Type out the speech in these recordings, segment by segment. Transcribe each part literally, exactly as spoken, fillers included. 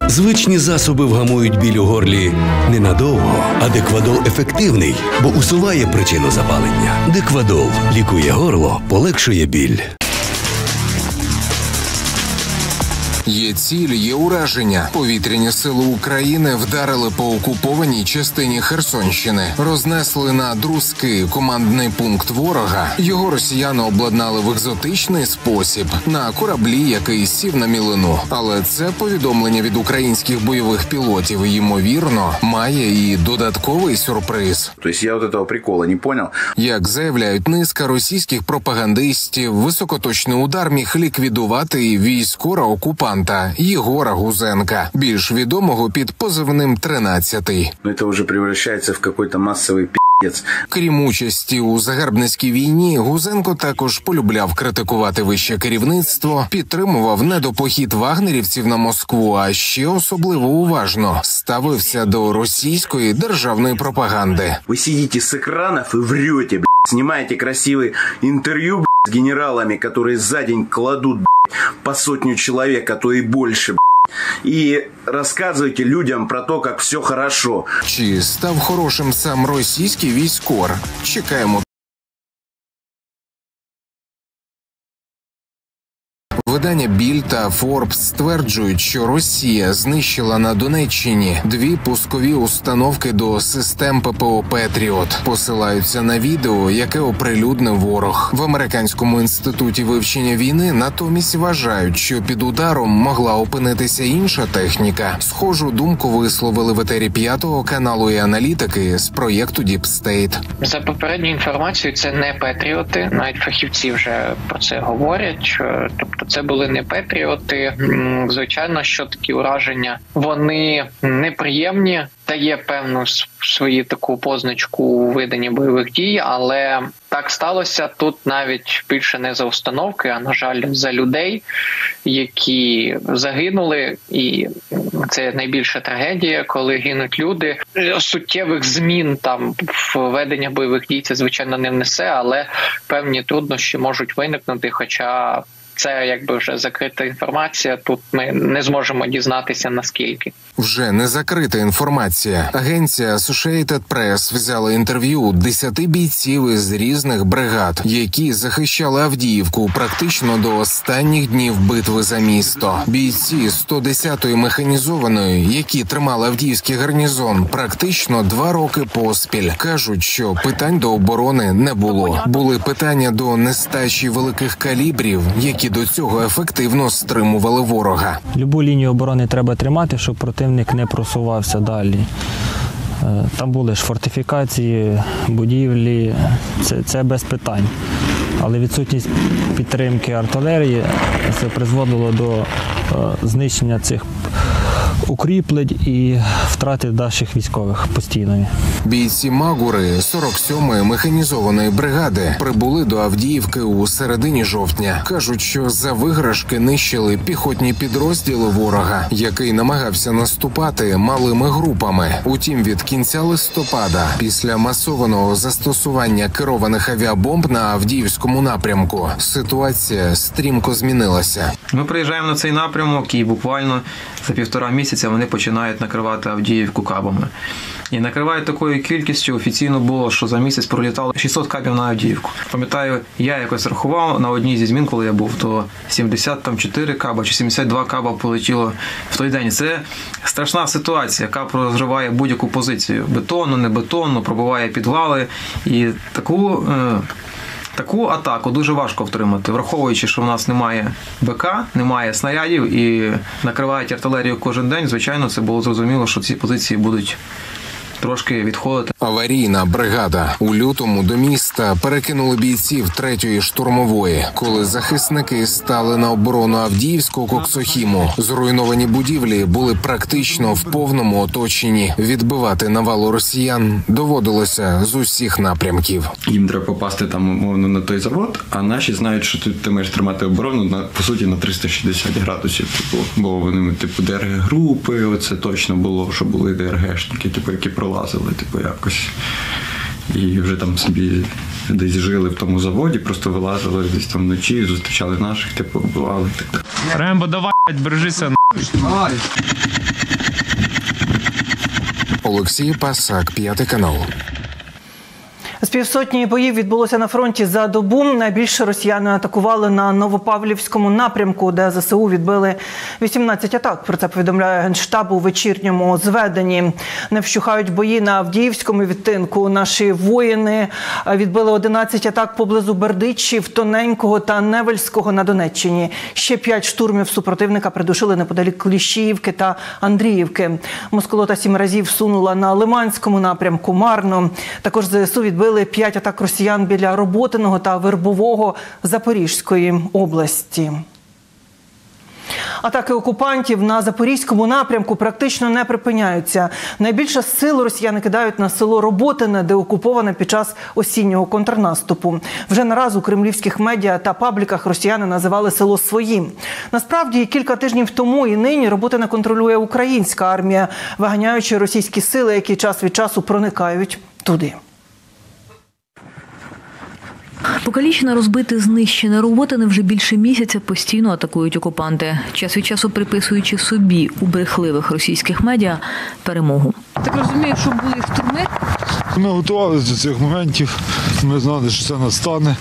Звичні засоби вгамують біль у горлі ненадовго, а Деквадол ефективний, бо усуває причину запалення. Деквадол лікує горло, полегшує біль. Є ціль, є ураження. Повітряні сили України вдарили по окупованій частині Херсонщини. Рознесли на Друзки командний пункт ворога. Його росіяни обладнали в екзотичний спосіб. На кораблі, який сів на мілину. Але це повідомлення від українських бойових пілотів, ймовірно, має і додатковий сюрприз. Тобто я от цього приколу не понял. Як заявляють низка російських пропагандистів, високоточний удар міг ліквідувати і військора окупанта Єгора Гузенка, більш відомого під позивним тринадцятий. Це вже превращається в якийсь масовий пі***ць. Крім участі у загарбницькій війні, Гузенко також полюбляв критикувати вище керівництво, підтримував недопохід вагнерівців на Москву, а ще особливо уважно ставився до російської державної пропаганди. Ви сидите з екранів і врете, блядь, знімаєте красиве інтерв'ю, блядь, з генералами, які за день кладуть, блядь, по сотню человек, а то и больше, блядь. И рассказывайте людям про то, как все хорошо. Чи став хорошим сам російський військор? Чекаємо. Видання «Біль» та «Форбс» стверджують, що Росія знищила на Донеччині дві пускові установки до систем ППО «Петріот». Посилаються на відео, яке оприлюднив ворог. В Американському інституті вивчення війни натомість вважають, що під ударом могла опинитися інша техніка. Схожу думку висловили в етері п'ятого каналу і аналітики з проєкту Deep State. За попередньою інформацією, це не «Петріоти», навіть фахівці вже про це говорять, що, тобто це були не «Петріоти». Звичайно, що такі ураження, вони неприємні, дає певну свою таку позначку у веденні бойових дій, але так сталося тут навіть більше не за установки, а, на жаль, за людей, які загинули, і це найбільша трагедія, коли гинуть люди. Суттєвих змін там в ведення бойових дій це, звичайно, не внесе, але певні труднощі можуть виникнути, хоча це якби вже закрита інформація, тут ми не зможемо дізнатися наскільки. Вже не закрита інформація. Агенція Associated Press взяла інтерв'ю у десяти бійців із різних бригад, які захищали Авдіївку практично до останніх днів битви за місто. Бійці сто десятої механізованої, які тримали Авдіївський гарнізон практично два роки поспіль, кажуть, що питань до оборони не було. Були питання до нестачі великих калібрів, які до цього ефективно стримували ворога. Любу лінію оборони треба тримати, щоб противник не просувався далі. Там були ж фортифікації, будівлі, це, це без питань. Але відсутність підтримки артилерії це призводило до знищення цих укріплень і втрати наших військових постійної. Бійці Магури сорок сьомої механізованої бригади прибули до Авдіївки у середині жовтня. Кажуть, що за виграшки нищили піхотні підрозділи ворога, який намагався наступати малими групами. Утім, від кінця листопада, після масованого застосування керованих авіабомб на Авдіївському напрямку, ситуація стрімко змінилася. Ми приїжджаємо на цей напрямок і буквально за півтора місяця вони починають накривати Авдіївку кабами. І накривають такою кількістю, офіційно було, що за місяць пролітало шістсот кабів на Авдіївку. Пам'ятаю, я якось рахував на одній зі змін, коли я був, то сімдесят чотири каба чи сімдесят два каба полетіло в той день. Це страшна ситуація, яка розриває будь-яку позицію. Бетонну, не бетонну, пробиває підвали. І таку... Е Таку атаку дуже важко втримати, враховуючи, що в нас немає БК, немає снарядів і накривають артилерію кожен день. Звичайно, це було зрозуміло, що ці позиції будуть трошки відходити. Аварійна бригада. У лютому до міста перекинули бійців третьої штурмової, коли захисники стали на оборону Авдіївського коксохіму. Зруйновані будівлі були практично в повному оточенні. Відбивати навалу росіян доводилося з усіх напрямків. Їм треба попасти там, умовно, на той завод, а наші знають, що ти, ти маєш тримати оборону, на, по суті, на триста шістдесят градусів. Типу, бо вони, типу, ДРГ-групи, оце точно було, що були ДРГшники, типу, які пролазили, типу, якось. І вже там собі десь жили в тому заводі, просто вилазили десь там вночі, зустрічали наших, типу, вбивали і так далі. Рембо, давай, бережися, нахуй. Олексій Пасак, п'ятий канал. З півсотні боїв відбулося на фронті за добу. Найбільше росіяни атакували на Новопавлівському напрямку, де ЗСУ відбили вісімнадцять атак. Про це повідомляє Генштаб у вечірньому зведенні. Не вщухають бої на Авдіївському відтинку. Наші воїни відбили одинадцять атак поблизу Бердичів, Тоненького та Невельського на Донеччині. Ще п'ять штурмів супротивника придушили неподалік Кліщіївки та Андріївки. Москолота сім разів сунула на Лиманському напрямку марно. Також ЗСУ відбили п'ять атак росіян біля Роботиного та Вербового Запорізької області. Атаки окупантів на Запорізькому напрямку практично не припиняються. Найбільше сил росіяни кидають на село Роботине, де окуповане під час осіннього контрнаступу. Вже нараз у кремлівських медіа та пабліках росіяни називали село своїм. Насправді, кілька тижнів тому і нині Роботине контролює українська армія, виганяючи російські сили, які час від часу проникають туди. Покалічене, розбите, знищене Роботине вже більше місяця постійно атакують окупанти, час від часу приписуючи собі у брехливих російських медіа перемогу. Так розумію, що були штурми? Ми готувалися до цих моментів, ми знали, що це настане.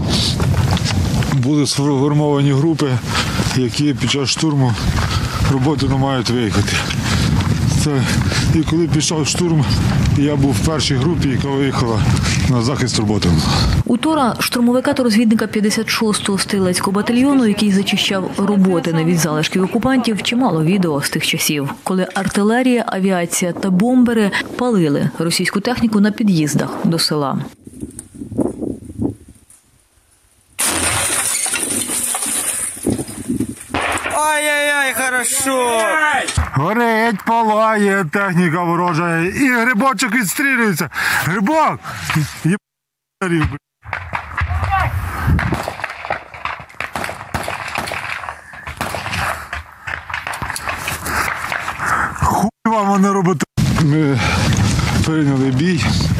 Були сформовані групи, які під час штурму Роботине мають виїхати. Це, і коли пішов штурм, я був в першій групі, яка виїхала на захист Роботиного. Утора штурмовика та розвідника п'ятдесят шостого стрілецького батальйону, який зачищав Роботине від залишків окупантів, чимало відео з тих часів, коли артилерія, авіація та бомбери палили російську техніку на під'їздах до села. Ай-яй-яй, хорошо! Горить, палає техніка ворожа, і грибочок відстрілюється. Грибок! Єбарів, блядь. Хуй вам вони робити. Ми прийняли бій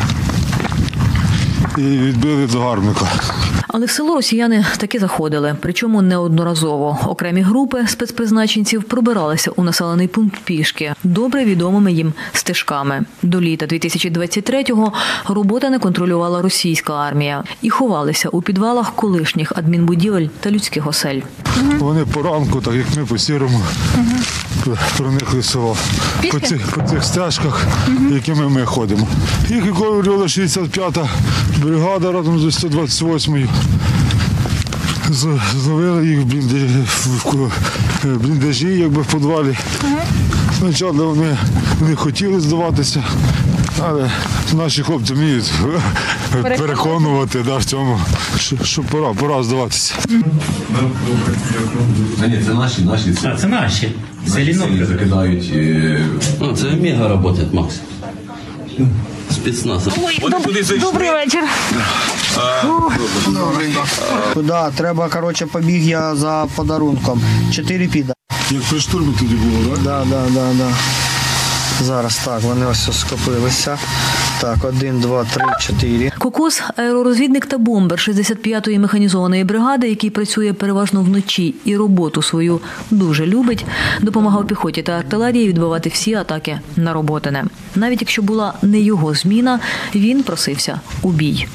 і відбили загарбника. Але в село росіяни таки заходили, причому неодноразово. Окремі групи спецпризначенців пробиралися у населений пункт пішки, добре відомими їм стежками. До літа дві тисячі двадцять третього Роботине контролювала російська армія і ховалися у підвалах колишніх адмінбудівель та людських осель. Вони по ранку, так як ми по сірому, проникли в село. По цих, по цих стежках, якими ми ходимо. Їх виконувала шістдесят п'ята бригада разом з сто двадцять восьмою. Зловили їх в бліндажі, в бліндажі, якби в підвалі. Спочатку вони не хотіли здаватися, але наші хлопці вміють переконувати да, в цьому, що, що пора, пора здаватися. А ні, це наші, наші. Це, а, це наші. Це лінок закидають. А, це мега працює, Макс. Спецназ. Добрий вечір. Да, треба, коротше, побіг я за подарунком. Чотири піда. Як при штурмі тоді було, так? Да, да, да, да. Зараз так, вони ось скопилися. Так, один, два, три, чотири. Кокос – аеророзвідник та бомбер шістдесят п'ятої механізованої бригади, який працює переважно вночі і роботу свою дуже любить, допомагав піхоті та артилерії відбивати всі атаки на Роботине. Навіть якщо була не його зміна, він просився у бій.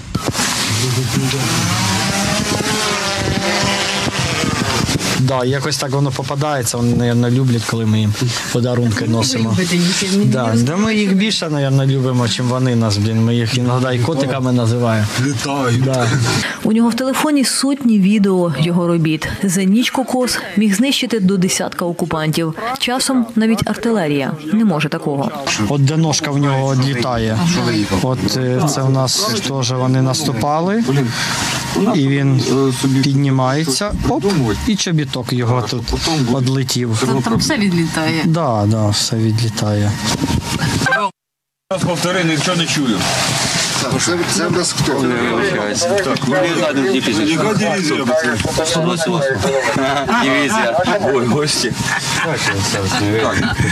Да, якось так воно попадається, вони, мабуть, люблять, коли ми їм подарунки носимо. Да, да, ми їх більше, мабуть, любимо, ніж вони нас, блін. Ми їх іноді і котиками називаємо. Літають. Да. У нього в телефоні сотні відео його робіт. За ніч Кокос міг знищити до десятка окупантів. Часом навіть артилерія не може такого. От де ножка в нього відлітає. От це в нас теж вони наступали. І він піднімається, оп, і чобіток його тут відлетів. Там все відлітає? Так, да, да, все відлітає. Раз повтори, нічого не чую. Це, це без хто? Так, ну не знаю, де пісня. Яка дивізія? сто двадцять восьма. Дивізія. Ой, гості.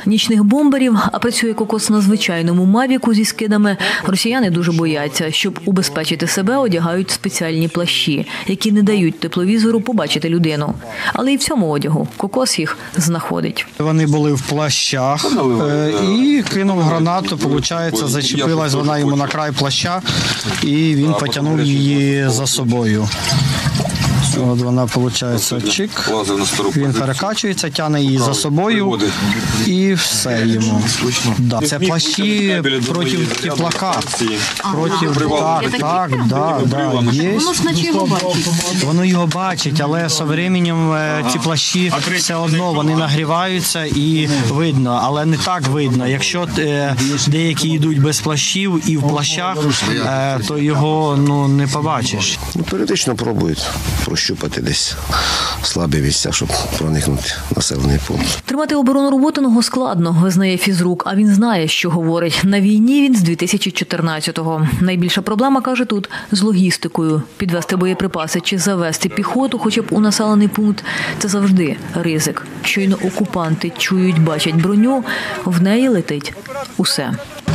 Нічних бомберів, а працює Кокос на звичайному мавіку зі скидами, росіяни дуже бояться. Щоб убезпечити себе, одягають спеціальні плащі, які не дають тепловізору побачити людину. Але і в цьому одягу Кокос їх знаходить. Вони були в плащах е, і кинув гранату, виходить, зачепилась вона йому на край плаща і він потягнув її за собою. От вона, виходить, чик, він перекачується, тягне її за собою і все йому. Да. Це плащі проти теплака. Проти, так, так, да, да, є. Воно ж наче його бачить. Воно його бачить, але з часом ці плащі все одно вони нагріваються і видно, але не так видно. Якщо деякі йдуть без плащів і в плащах, то його ну, не побачиш. Ну, періодично пробують прощупати десь слабі місця, щоб проникнути в населений пункт. Тримати оборону Роботиного складно, визнає фізрук, а він знає, що говорить. На війні він з дві тисячі чотирнадцятого. Найбільша проблема, каже, тут з логістикою. Підвести боєприпаси чи завести піхоту хоча б у населений пункт – це завжди ризик. Щойно окупанти чують, бачать броню, в неї летить усе.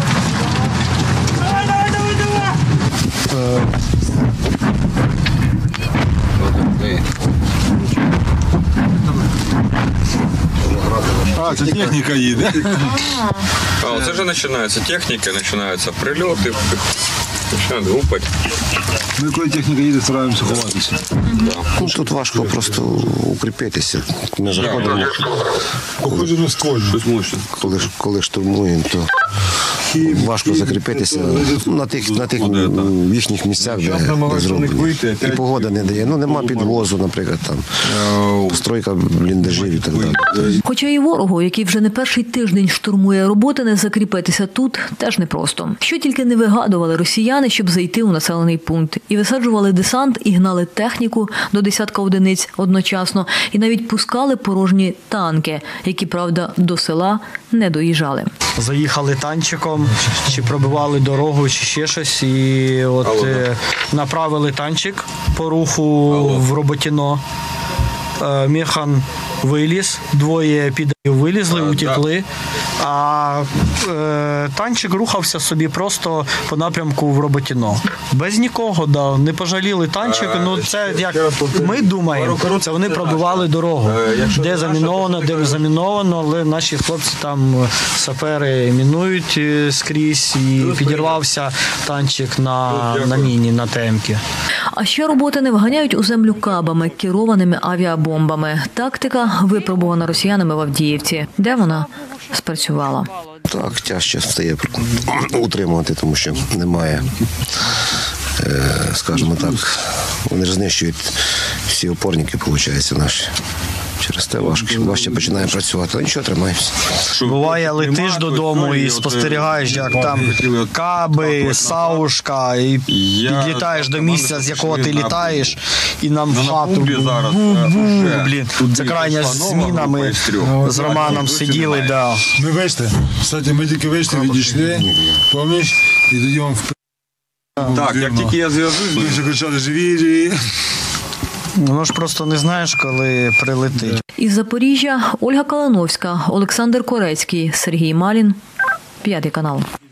А, це техніка їде. А, оце вже починається техніка, починаються прильоти, починають гупати. Ми коли техніка їде, стараємося ховатися. Ну, тут важко просто укріпитися. Ми заходимо. Походимо ствольно. Коли, коли штурмуємо, то важко закріпитися на тих, на тих їхніх місцях, де, де зроблені. І погода не дає. Ну, нема підвозу, наприклад, там, стройка бліндажів і так далі. Хоча і ворогу, який вже не перший тиждень штурмує Роботине, закріпитися тут теж непросто. Що тільки не вигадували росіяни, щоб зайти у населений пункт. І висаджували десант, і гнали техніку до десятка одиниць одночасно, і навіть пускали порожні танки, які, правда, до села не доїжджали. Заїхали танчиком, чи пробивали дорогу, чи ще щось, і от е, направили танчик по руху Алло. в Роботино. Е, Механ виліз, двоє підарів вилізли, а, утекли, да. а е, танчик рухався собі просто по напрямку в Роботино. Без нікого, да, не пожаліли танчик, а, ну це як ми думаємо, це вони пробивали дорогу, де заміновано, де не заміновано, але наші хлопці там, сапери, мінують скрізь, і підірвався танчик на, на міні, на темки. А ще Роботине вганяють у землю кабами, керованими авіабомбами. Тактика випробувана росіянами в Авдіївці. Де вона спрацювала? Так, тяжче стає утримувати, тому що немає, скажімо так, вони ж знищують всі опорники, виходить, наші. Через те важко, важче починає працювати, але нічого, тримаємося. Буває, летиш додому і спостерігаєш, як там каби, саушка, і підлітаєш до місця, з якого ти літаєш, і нам в хату, блін, це крайня зміна, ми з Романом сиділи, да. Ми вийшли, кстати, ми тільки вийшли, відійшли, помніш, і тоді вам в Так, як тільки я зв'яжусь, ми вже кричали, живі, живі. Ну ж просто не знаєш, коли прилетить. Із Запоріжжя Ольга Калановська, Олександр Корецький, Сергій Малін, П'ятий канал.